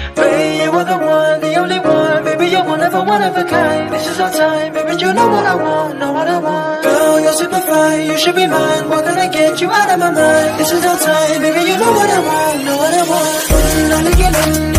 Baby, you are the one, the only one. Baby, you're one of a kind. This is our time, baby, you know what I want, know what I want. Girl, you're super fine, you should be mine. What can I get you out of my mind? This is our time, baby, you know what I want, know what I want.